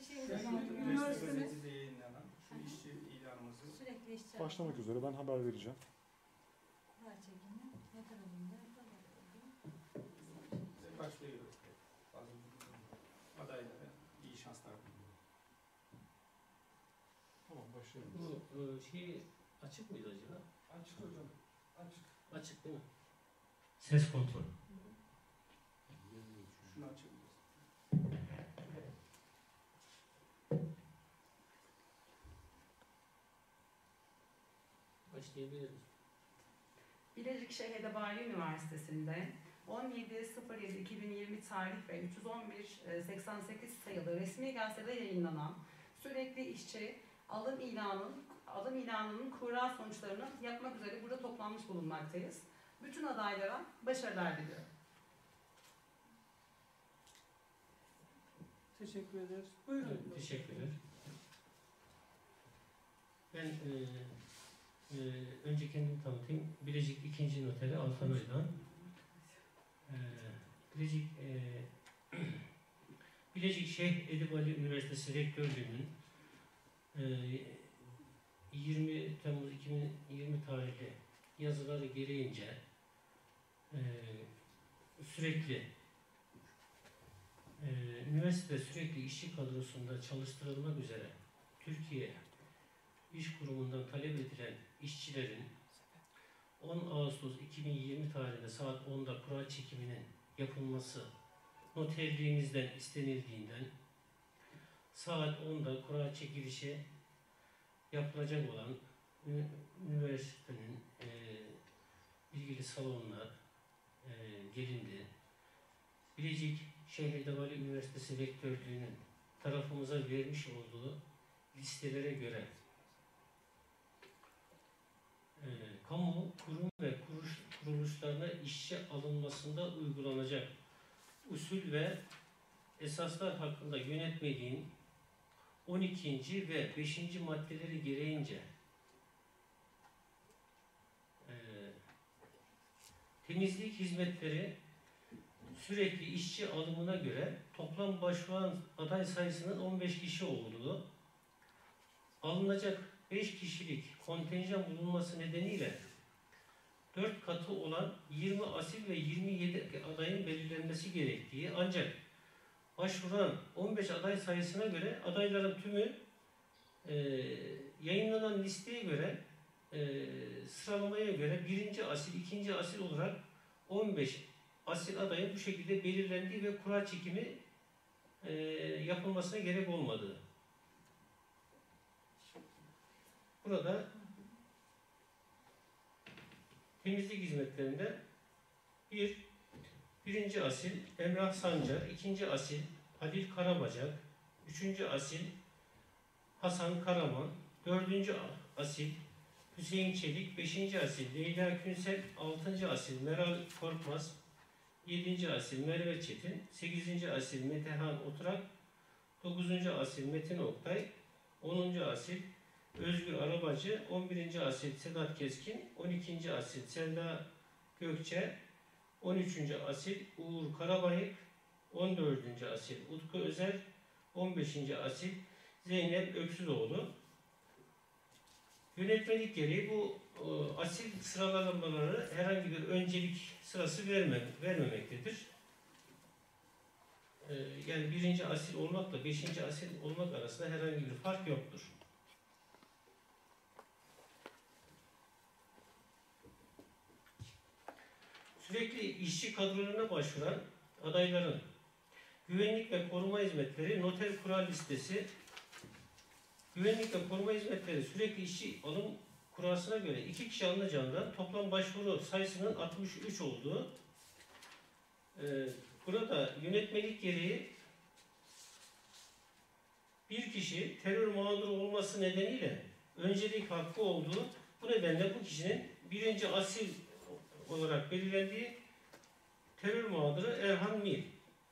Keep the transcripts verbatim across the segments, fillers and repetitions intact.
Resmi gazetede yayınlanan şu işçi ilanımızı sürekli işçi başlamak üzere, ben haber vereceğim. Kura çekimi ne tarafında? başlıyoruz. Bazı adaylara iyi şanslar diliyorum. Tamam, başlayalım. Bu e, şey açık mıydı acaba? Açık hocam. Açık. Açık değil mi? Ses kontrol. Şunu açabiliriz. Başlayabiliriz. Bilecik Şehir Edebiyat Üniversitesi'nde on yedi sıfır yedi iki bin yirmi tarih ve üç yüz on bir seksen sekiz sayılı resmi gazetede yayınlanan sürekli işçi alım ilanının alım ilanının kura sonuçlarını yapmak üzere burada toplanmış bulunmaktayız. Bütün adaylara başarılar diliyorum. Teşekkür ederiz. Buyurun. Evet, teşekkürler. Ben e, e, önce kendimi tanıtayım. Bilecik ikinci Noteri Altan Oydan. E, Bilecik e, Bilecik Şeyh Edip Ali Üniversitesi Rektörlüğü'nün e, yirmi Temmuz iki bin yirmi tarihli yazıları gereğince e, sürekli Ee, üniversitede sürekli işçi kadrosunda çalıştırılmak üzere Türkiye İş Kurumu'ndan talep edilen işçilerin on Ağustos iki bin yirmi tarihinde saat onda kura çekiminin yapılması noterliğimizden istenildiğinden saat onda kura çekilişi yapılacak olan üniversitenin e, ilgili salonuna e, gelindi. Bilecik Şeyh Edebiyat Üniversitesi Rektörlüğü'nün tarafımıza vermiş olduğu listelere göre e, kamu, kurum ve kuruş, kuruluşlarına işçi alınmasında uygulanacak usul ve esaslar hakkında yönetmeliğin on ikinci ve beşinci maddeleri gereğince e, temizlik hizmetleri sürekli işçi alımına göre toplam başvuran aday sayısının on beş kişi olduğu, alınacak beş kişilik kontenjan bulunması nedeniyle dört katı olan yirmi asil ve yirmi yedi adayın belirlenmesi gerektiği, ancak başvuran on beş aday sayısına göre adayların tümü e, yayınlanan listeye göre e, sıralamaya göre birinci asil, ikinci asil olarak on beş asil adayın bu şekilde belirlendiği ve kura çekimi e, yapılmasına gerek olmadığı. Burada temizlik hizmetlerinde bir, birinci asil Emrah Sancar, ikinci asil Halil Karabacak, üçüncü asil Hasan Karaman, dördüncü asil Hüseyin Çelik, beşinci asil Leyla Künsel, altıncı asil Meral Korkmaz, yedinci asil Merve Çetin, sekizinci asil Metehan Oturak, dokuzuncu asil Metin Oktay, onuncu asil Özgür Arabacı, on birinci asil Sedat Keskin, on ikinci asil Selda Gökçe, on üçüncü asil Uğur Karabayık, on dördüncü asil Utku Özer, on beşinci asil Zeynep Öksüzoğlu. Yönetmelik gereği bu e, asil sıralamaları herhangi bir öncelik sırası verme, vermemektedir. E, yani birinci asil olmakla beşinci asil olmak arasında herhangi bir fark yoktur. Sürekli işçi kadrolarına başvuran adayların güvenlik ve koruma hizmetleri noter kura listesi, güvenlik ve koruma hizmetleri sürekli işçi alım kurasına göre iki kişi alınacağından toplam başvuru sayısının altmış üç olduğu, e, burada yönetmelik gereği bir kişi terör mağduru olması nedeniyle öncelik hakkı olduğu, bu nedenle bu kişinin birinci asil olarak belirlendiği terör mağduru Erhan Mil.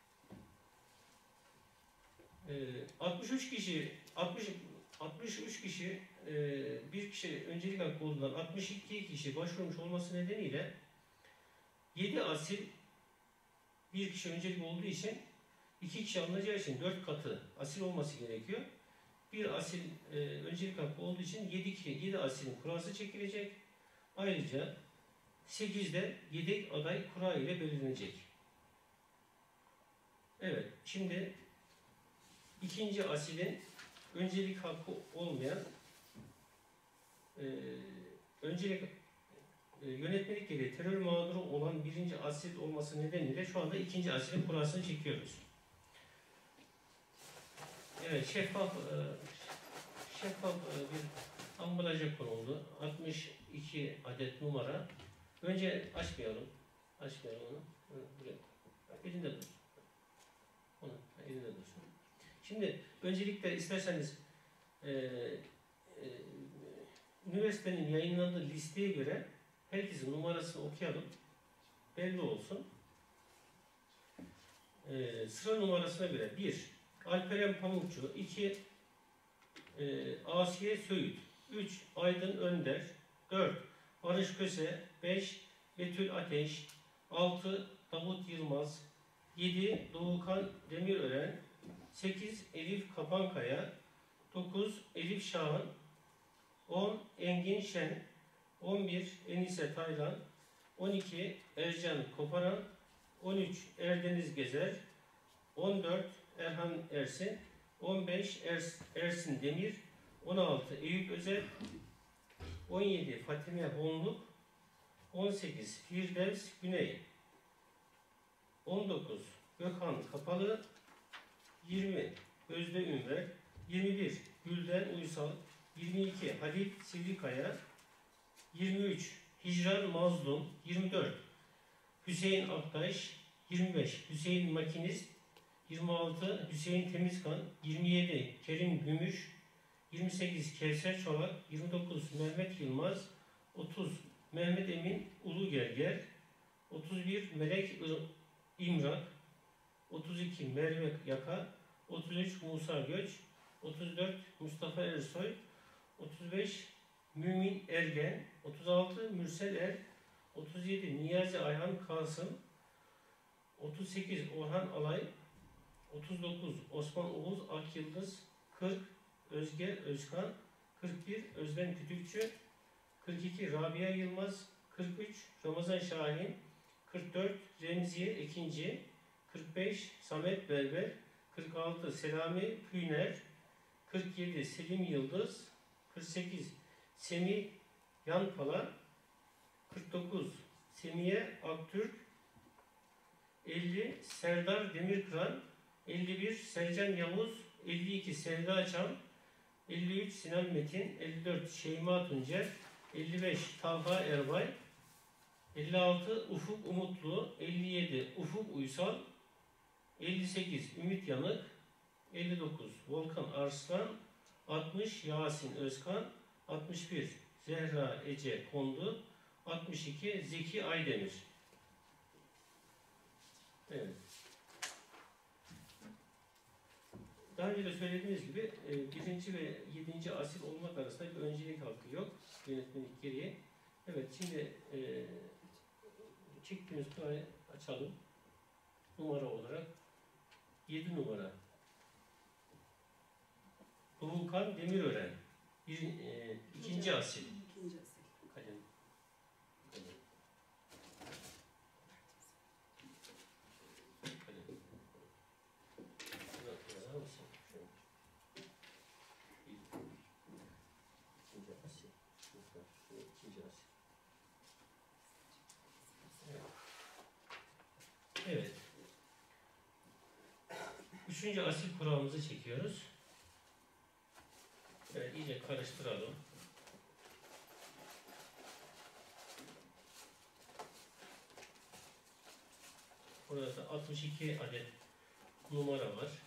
E, altmış üç kişi altmış altmış üç kişi e, bir kişi öncelik hakkı olduğundan altmış iki kişi başvurmuş olması nedeniyle yedi asil bir kişi öncelik olduğu için İki kişi alınacağı için dört katı asil olması gerekiyor. Bir asil e, öncelik hakkı olduğu için yedi, yedi asilin kurası çekilecek. Ayrıca sekizde yedek aday kura ile belirlenecek. Evet, şimdi ikinci asilin öncelik hakkı olmayan e, öncelik e, yönetmelik gereği terör mağduru olan birinci asil olması nedeniyle şu anda ikinci asilin kurasını çekiyoruz. Evet, şeffaf e, şeffaf e, bir ambalaja konuldu. altmış iki adet numara. Önce açmayalım. Açmayalım onu. Buraya. Elinde dursun. Onu elinde dursun. Şimdi öncelikle isterseniz e, e, üniversitenin yayınlandığı listeye göre herkesin numarasını okuyalım. Belli olsun. E, sıra numarasına göre bir Alperen Pamukçu, iki e, Asiye Söğüt, üç Aydın Önder, dört Barış Köse, beş Betül Ateş, altı Davut Yılmaz, yedi Doğukan Demirören, sekiz Elif Kapankaya, dokuz Elif Şahan, on Engin Şen, on bir Enise Taylan, on iki Ercan Koparan, on üç Erdeniz Gezer, on dört Erhan Ersin, on beş Ers, Ersin Demir, on altı Eyüp Özel, on yedi Fatime Honluk, on sekiz Firdevs Güney, on dokuz Gökhan Kapalı, yirmi Özde Ünver, yirmi bir Gülden Uysal, yirmi iki Halit Sivrikaya, yirmi üç Hicran Mazlum, yirmi dört Hüseyin Aktaş, yirmi beş Hüseyin Makinist, yirmi altı Hüseyin Temizkan, yirmi yedi Kerim Gümüş, yirmi sekiz Kevser Çolak, yirmi dokuz Mehmet Yılmaz, otuz Mehmet Emin Ulugerger, otuz bir Melek İmrak, otuz iki Merve Yaka, otuz üç Musa Göç, otuz dört Mustafa Ersoy, otuz beş Mümin Ergen, otuz altı Mürsel Er, otuz yedi Niyazi Ayhan Kasım, otuz sekiz Orhan Alay, otuz dokuz Osman Oğuz Akyıldız, kırk Özge Özkan, kırk bir Özlem Kütükçü, kırk iki Rabia Yılmaz, kırk üç Ramazan Şahin, kırk dört Remziye Ekinci, kırk beş Samet Berber, kırk altı Selami Hüner, kırk yedi Selim Yıldız, kırk sekiz Semih Yanpala, kırk dokuz Semiye Aktürk, elli Serdar Demirkıran, elli bir Sercan Yavuz, elli iki Sevda Çam, elli üç Sinan Metin, elli dört Şeyma Tuncer, elli beş Talha Erbay, elli altı Ufuk Umutlu, elli yedi Ufuk Uysal, elli sekiz Ümit Yanık, elli dokuz Volkan Arslan, altmış Yasin Özkan, altmış bir Zehra Ece Kondu, altmış iki Zeki Aydemir. Evet. Daha önce de söylediğimiz gibi birinci ve yedinci asil olmak arasında bir öncelik hakkı yok. Yönetmelik gereği. Evet, şimdi e, çektiğimiz kurayı açalım. Numara olarak yedi numara. Doğukan Demirören. Bir, e, ikinci asil. İkinci asil. Kalem. Kalem. Kalem. Şuna yazar mısın? Şuna. Bir. İkinci asil. Şuna. Şuna ikinci asil. Evet. Evet. Üçüncü asil kuralımızı çekiyoruz. Evet, iyice karıştıralım. Burada da altmış iki adet numara var.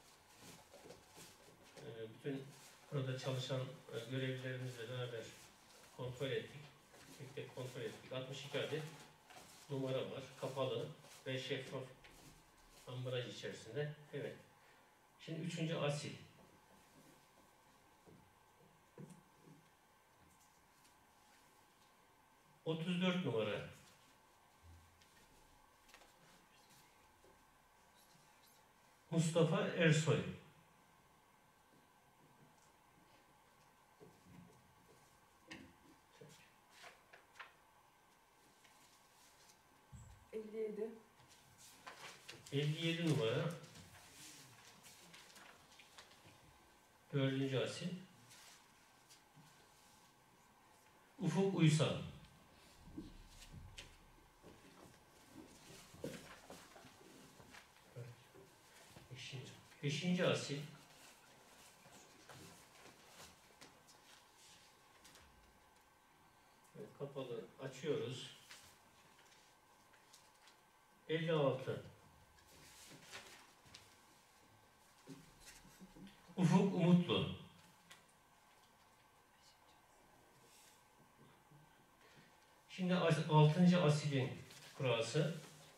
Ee, bütün burada çalışan e, görevlilerimizle beraber kontrol ettik. Tek tek kontrol ettik. altmış iki adet numara var. Kapalı ve şeffaf ambalaj içerisinde. Evet. Şimdi üçüncü asil. otuz dört numara. Mustafa Ersoy. elli yedi. elli yedi numara. Dördüncü asil. Ufuk Uysal. Beşinci. Beşinci asil. Evet, kapalı. Açıyoruz. elli altı. Ufuk Umutlu. Şimdi as- altıncı asilin kurası.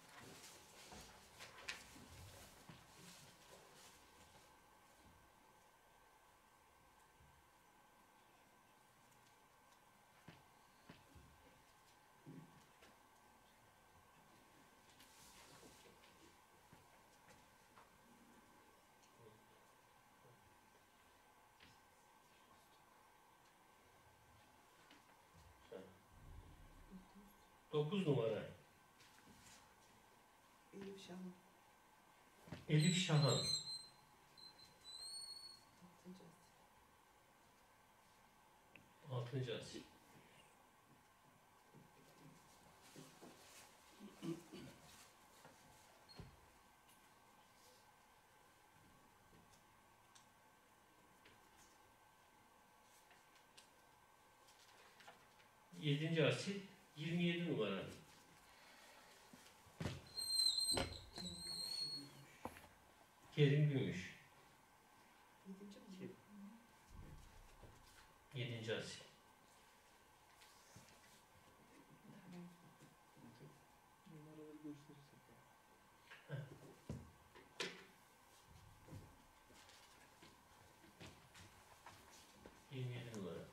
Dokuz numara. Elif Şahan. Elif Şahan. Altıncı asil. Yedinci asil. Yirmi yedi numara. Kerim Gümüş. Yedinci mi? Yedinci asil. Numaraları gösterirsek. Yirmi yedi numara.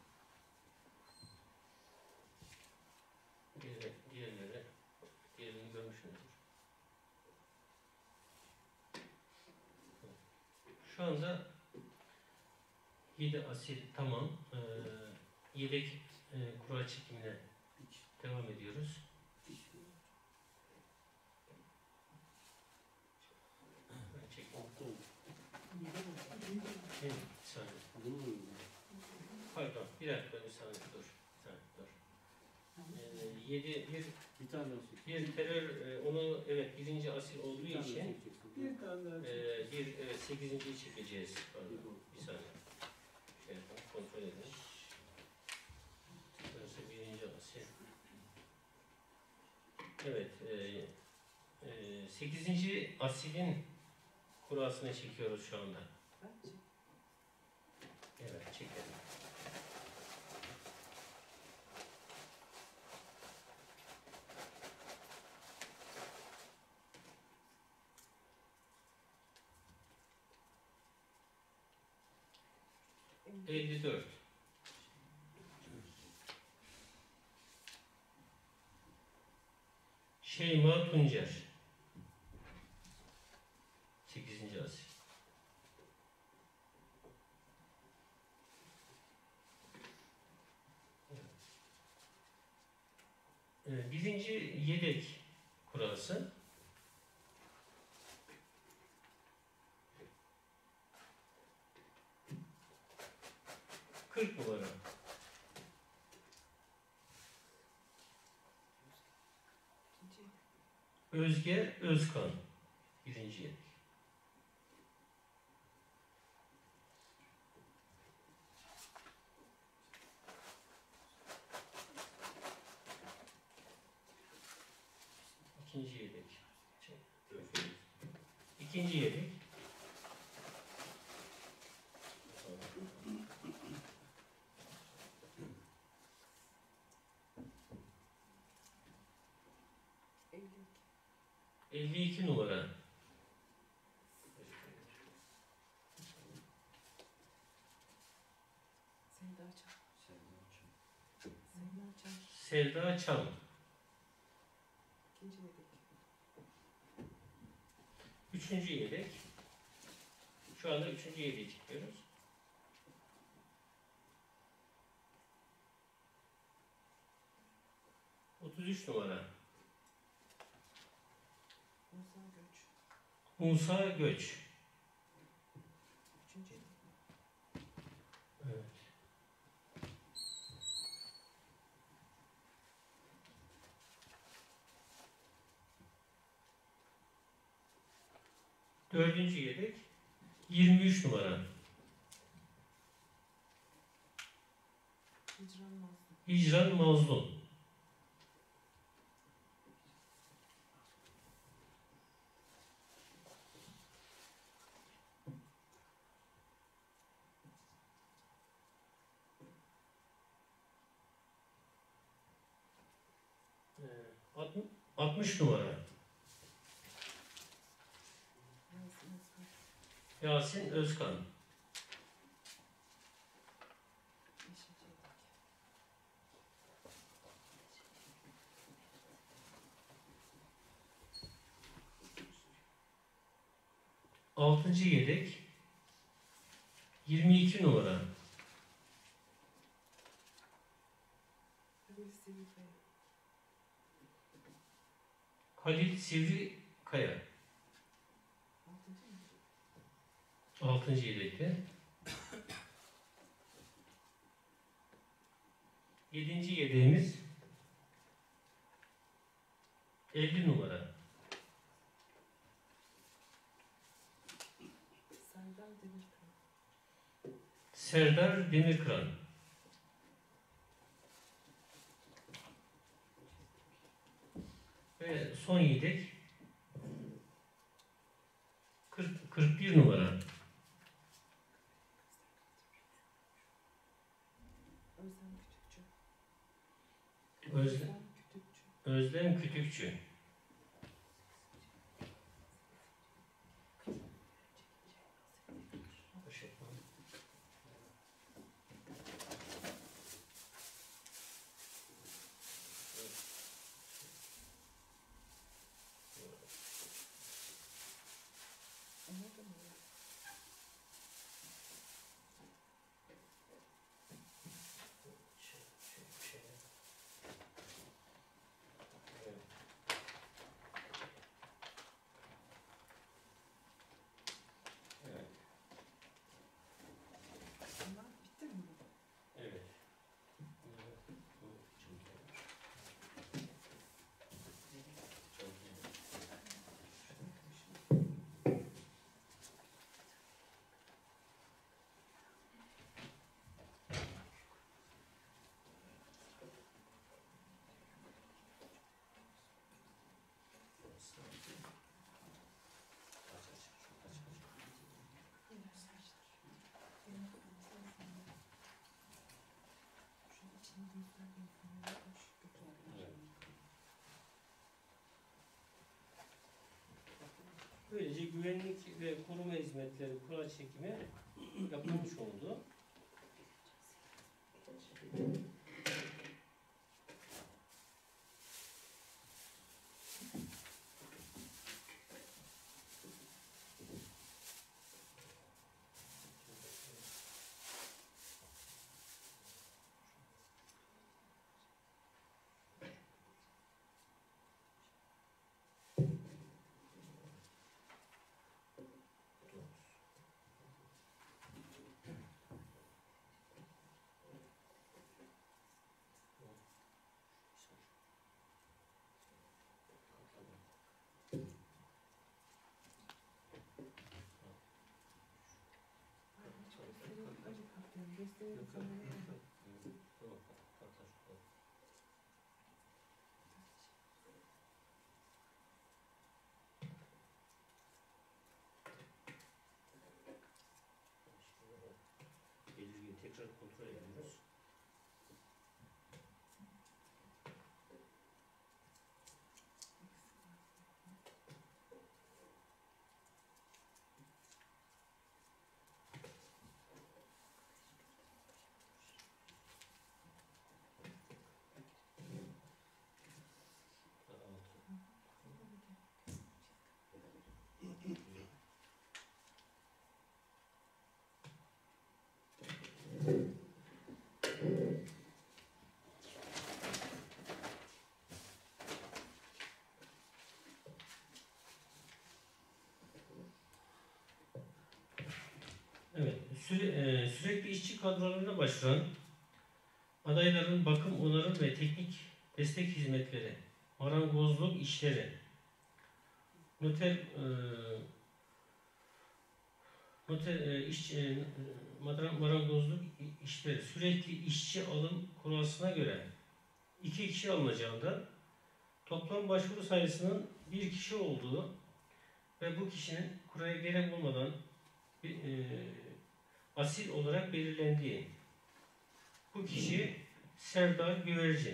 Diğer, diğerleri, diğerini görmüşsünüzdür. Şu anda yedi asil tamam. Ee, yedek e, kura çekimine devam ediyoruz. Ben çekeyim. Evet, bir saniye. Pardon, bir dakika bir saniye dur. Bir saniye dur. Ee, yedi, bir, Bir tane olsun. bir terör, e, onu evet birinci asil olduğu Bir tane için çekeceksin. Bir tane daha. e, bir evet, sekizinciyi çekeceğiz. Pardon, bir saniye. Şey yapalım, kontrol edelim. Burası birinci asil. Evet, e, e, sekizinci asilin kurasını çekiyoruz şu anda. Bence. Evet, çekelim. elli dört. Şeyma Tuncer. sekizinci asil. Ee, Birinci yedek kurası. kırk numara. İkinci. Özge Özkan. Birinci yedek. İkinci yedek. İkinci yedek. elli iki. elli iki numara. Sevda Çam. Sevda Çam. Selda Çam. İkinci yedek. Üçüncü yedek. Şu anda üçüncü yediği çıkıyoruz. otuz üç numara. Musa Göç. Musa Göç. Üçüncü. Evet. Dördüncü yedek yirmi üç numara. Hicran Mazlum. Hicran Mazlum. Ee, alt- altmış numara. Yasin Özkan. Yasin Özkan. Beşinci yedek. Altıncı yedek yirmi iki numara. Halil Sivrikaya. Halil Sivri Kaya. Altıncı mı? Altıncı yedekte. Yedinci yedeğimiz elli numara. Serdar Demirkan. Serdar Demirkıran. Ve son yedek kırk, kırk bir numara. Özlem Kütükçü. Özlem, Kütükçü. Özlem Kütükçü. Anladın mı? Bunlar bitti mi? Evet. Böylece güvenlik ve koruma hizmetleri kura çekimi yapılmış oldu. Gösterelim kameraya. Belirgin tekrar kontrol ediyoruz. Süre, e, sürekli işçi kadrolarına başvuran adayların bakım, onarım ve teknik destek hizmetleri, marangozluk işleri, noter, e, noter e, iş, e, maran- marangozluk işleri, sürekli işçi alım kurasına göre iki kişi alınacağından toplam başvuru sayısının bir kişi olduğu ve bu kişinin kuraya gerek olmadan bir, e, asil olarak belirlendiği. Bu kişi Serdar Güvercin.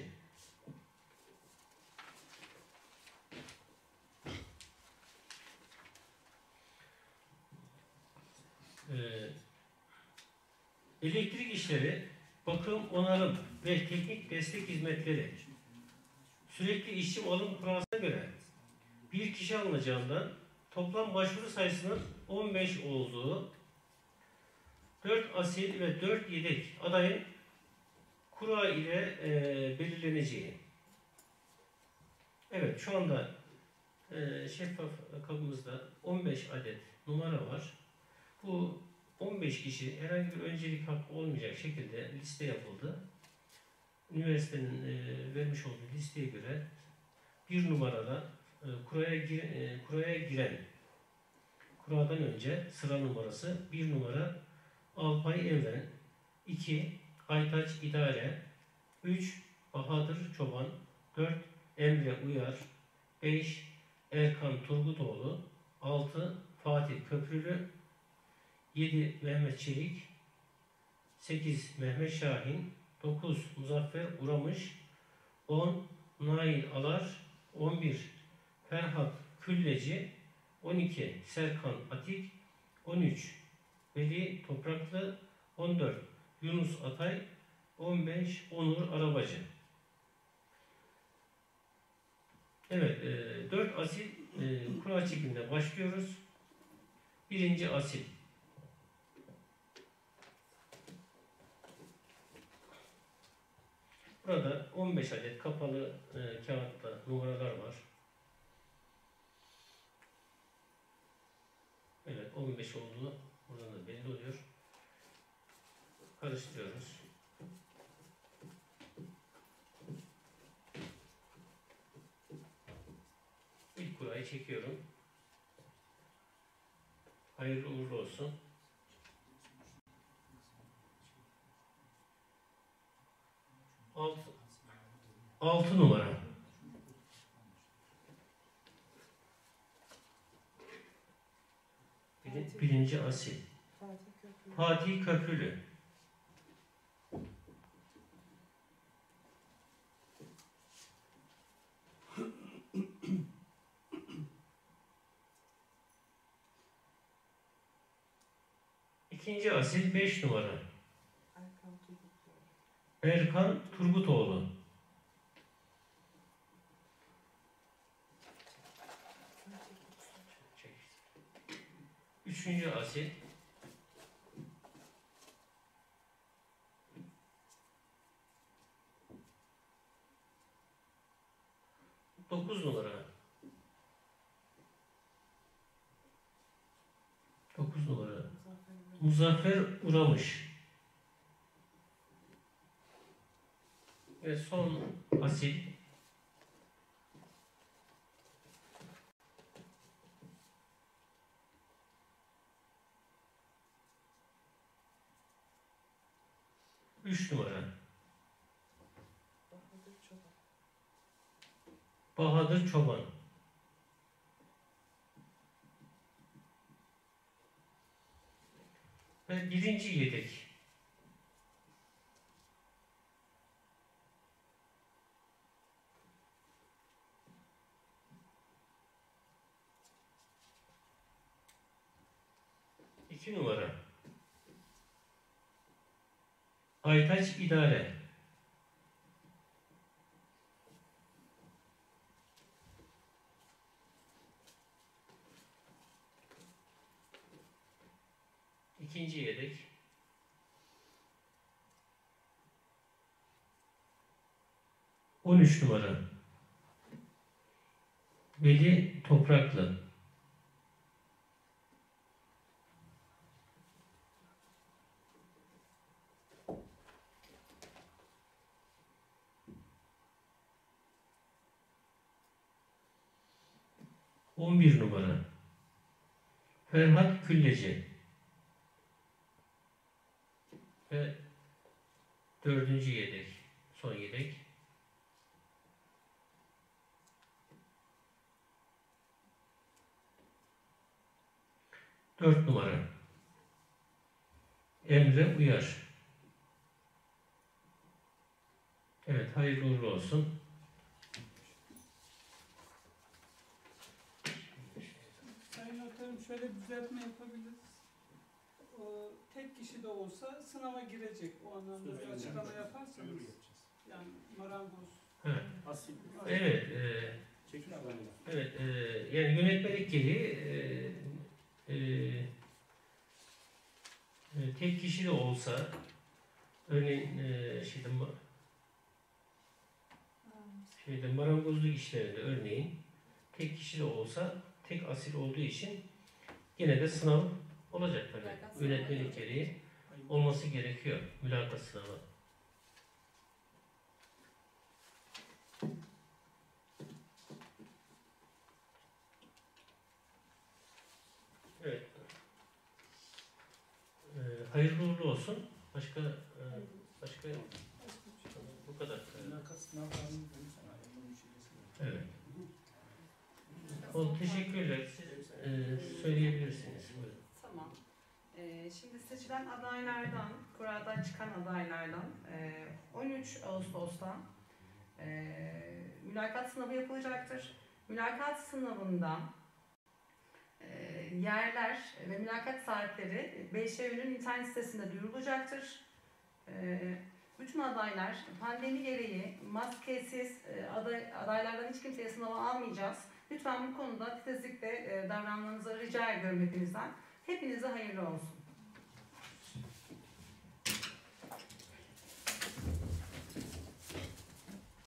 Ee, elektrik işleri, bakım, onarım ve teknik destek hizmetleri sürekli işçi alım kuralına göre bir kişi alınacağından toplam başvuru sayısının on beş olduğu, dört asil ve dört yedek adayın kura ile e, belirleneceği. Evet, şu anda e, şeffaf kabımızda on beş adet numara var. Bu on beş kişi herhangi bir öncelik hakkı olmayacak şekilde liste yapıldı. Üniversitenin e, vermiş olduğu listeye göre bir numarada e, kuraya, gir, e, kuraya giren, kuradan önce sıra numarası bir numara Alpay Evren, iki Aytaç İdare, üç Bahadır Çoban, dört Emre Uyar, beş Erkan Turgutoğlu, altı Fatih Köprülü, yedi Mehmet Çelik, sekiz Mehmet Şahin, dokuz Muzaffer Uramış, on Nail Alar, on bir Ferhat Külleci, on iki Serkan Atik, on üç Veli Topraklı, on dört Yunus Atay, on beş Onur Arabacı. Evet, e, dört asil e, kura çekimine başlıyoruz. Birinci asil. Burada on beş adet kapalı e, kağıtta numaralar var. Evet, on beş olduğu buradan da belli oluyor. Karıştırıyoruz. İlk kurayı çekiyorum. Hayırlı uğurlu olsun. Altı, altı numara. Bir, birinci asil. Fatih Köprülü. Fatih Köprülü. İkinci asil beş numara. Erkan Turgutlu. Erkan Turgutoğlu. Üçüncü asil dokuz numara. Dokuz numara. Muzaffer Uramış. Muzaffer Uramış. Ve son asil üç numara. Bahadır Çoban. Bahadır Çoban. Ve birinci yedek. İki numara. Aytaç İdare. İkinci yedek. On üç numara. Veli Topraklı. on bir numara Ferhat Külleci ve dördüncü yedek, son yedek dört numara Emre Uyar. Evet, hayırlı uğurlu olsun. Sayın Noterim, şöyle bir düzeltme yapabiliriz. O, tek kişi de olsa sınava girecek. O anlamda bir açıklama yaparsanız. Yani marangoz. Evet, Asil. evet, e, Çekil adayla. evet, e, yani yönetmelik gereği e, e, e, tek kişi de olsa, örneğin e, şeyde, ma- şeyde marangozluk işlerinde örneğin tek kişi de olsa tek asil olduğu için yine de sınav olacak tabii. Mülakat sınavı Yönetmelik olacak. gereği olması gerekiyor mülakat sınavı. Evet. Ee, hayırlı uğurlu olsun. Başka e, başka bu kadar. Mülakat sınavlarını ben sana yapalım bir şeysi var. Evet. O teşekkürler. Siz e, söyleyebilirsiniz. Buyurun. Tamam. Ee, şimdi seçilen adaylardan, kurada çıkan adaylardan e, on üç Ağustos'ta e, mülakat sınavı yapılacaktır. Mülakat sınavında e, yerler ve mülakat saatleri B Ş Ü'nün internet sitesinde duyurulacaktır. E, bütün adaylar pandemi gereği maskesiz e, aday, adaylardan hiç kimseye sınava almayacağız. Lütfen bu konuda titizlikle e, davranmanızı rica ediyorum hepinizden. Hepinize hayırlı olsun.